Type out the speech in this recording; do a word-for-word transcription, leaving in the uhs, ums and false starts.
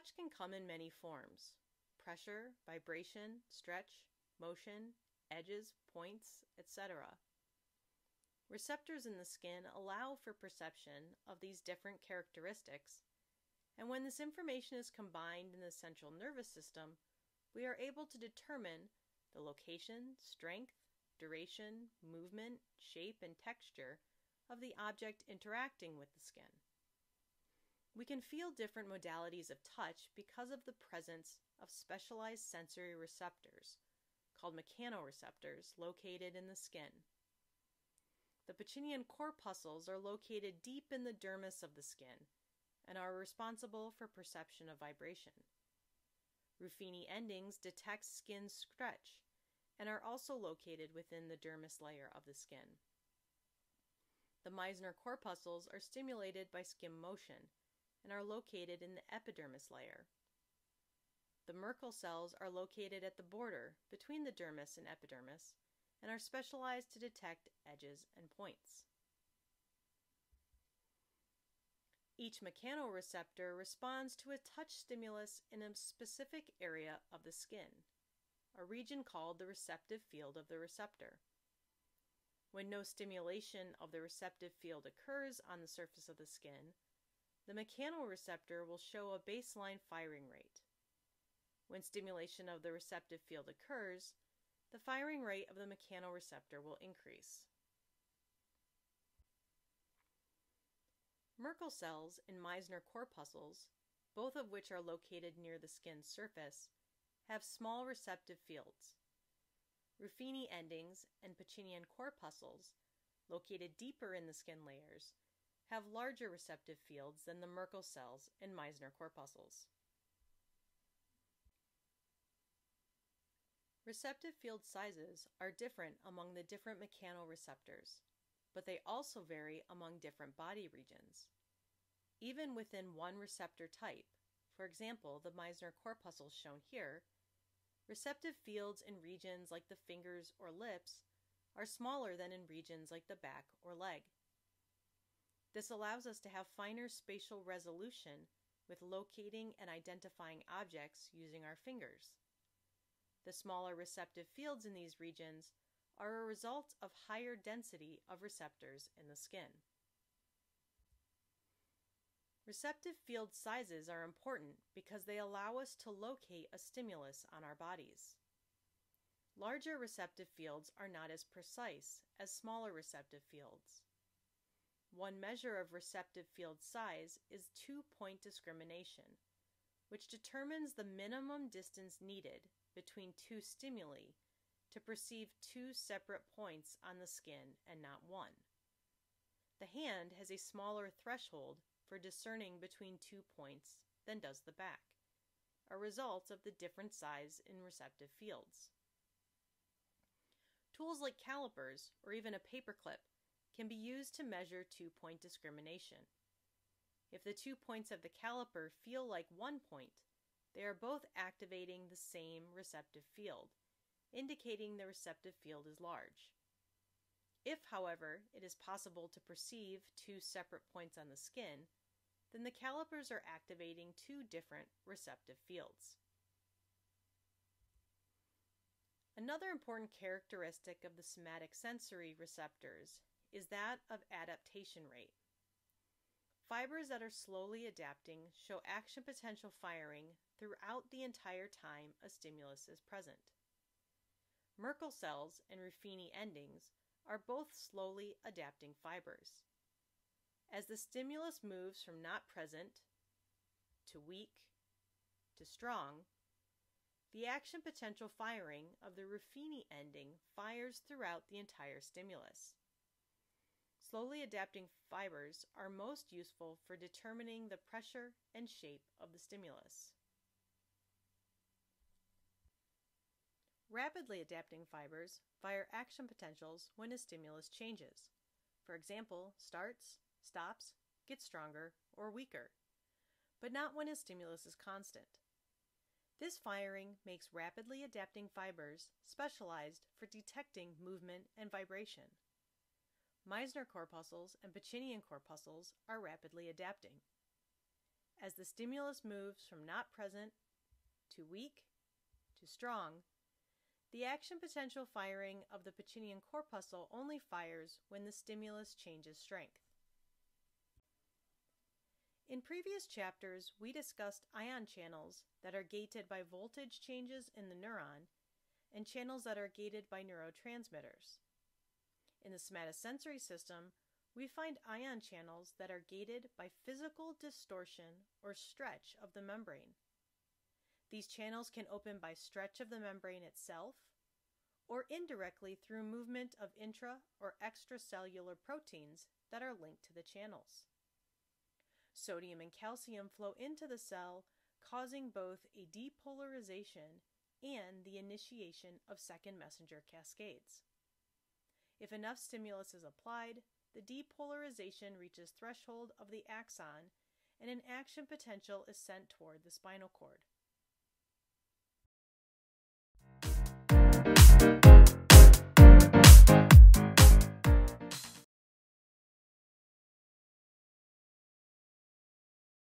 Touch can come in many forms: pressure, vibration, stretch, motion, edges, points, et cetera. Receptors in the skin allow for perception of these different characteristics, and when this information is combined in the central nervous system, we are able to determine the location, strength, duration, movement, shape, and texture of the object interacting with the skin. We can feel different modalities of touch because of the presence of specialized sensory receptors, called mechanoreceptors, located in the skin. The Pacinian corpuscles are located deep in the dermis of the skin and are responsible for perception of vibration. Ruffini endings detect skin stretch and are also located within the dermis layer of the skin. The Meissner corpuscles are stimulated by skin motion and are located in the epidermis layer. The Merkel cells are located at the border between the dermis and epidermis and are specialized to detect edges and points. Each mechanoreceptor responds to a touch stimulus in a specific area of the skin, a region called the receptive field of the receptor. When no stimulation of the receptive field occurs on the surface of the skin, the mechanoreceptor will show a baseline firing rate. When stimulation of the receptive field occurs, the firing rate of the mechanoreceptor will increase. Merkel cells and Meissner corpuscles, both of which are located near the skin's surface, have small receptive fields. Ruffini endings and Pacinian corpuscles, located deeper in the skin layers, have larger receptive fields than the Merkel cells and Meissner corpuscles. Receptive field sizes are different among the different mechanoreceptors, but they also vary among different body regions. Even within one receptor type, for example, the Meissner corpuscles shown here, receptive fields in regions like the fingers or lips are smaller than in regions like the back or leg. This allows us to have finer spatial resolution with locating and identifying objects using our fingers. The smaller receptive fields in these regions are a result of higher density of receptors in the skin. Receptive field sizes are important because they allow us to locate a stimulus on our bodies. Larger receptive fields are not as precise as smaller receptive fields. One measure of receptive field size is two-point discrimination, which determines the minimum distance needed between two stimuli to perceive two separate points on the skin and not one. The hand has a smaller threshold for discerning between two points than does the back, a result of the different size in receptive fields. Tools like calipers or even a paperclip can be used to measure two-point discrimination. If the two points of the caliper feel like one point, they are both activating the same receptive field, indicating the receptive field is large. If, however, it is possible to perceive two separate points on the skin, then the calipers are activating two different receptive fields. Another important characteristic of the somatic sensory receptors is that of adaptation rate. Fibers that are slowly adapting show action potential firing throughout the entire time a stimulus is present. Merkel cells and Ruffini endings are both slowly adapting fibers. As the stimulus moves from not present to weak to strong, the action potential firing of the Ruffini ending fires throughout the entire stimulus. Slowly adapting fibers are most useful for determining the pressure and shape of the stimulus. Rapidly adapting fibers fire action potentials when a stimulus changes. For example, starts, stops, gets stronger, or weaker, but not when a stimulus is constant. This firing makes rapidly adapting fibers specialized for detecting movement and vibration. Meissner corpuscles and Pacinian corpuscles are rapidly adapting. As the stimulus moves from not present to weak to strong, the action potential firing of the Pacinian corpuscle only fires when the stimulus changes strength. In previous chapters, we discussed ion channels that are gated by voltage changes in the neuron and channels that are gated by neurotransmitters. In the somatosensory system, we find ion channels that are gated by physical distortion or stretch of the membrane. These channels can open by stretch of the membrane itself or indirectly through movement of intra- or extracellular proteins that are linked to the channels. Sodium and calcium flow into the cell, causing both a depolarization and the initiation of second messenger cascades. If enough stimulus is applied, the depolarization reaches threshold of the axon and an action potential is sent toward the spinal cord.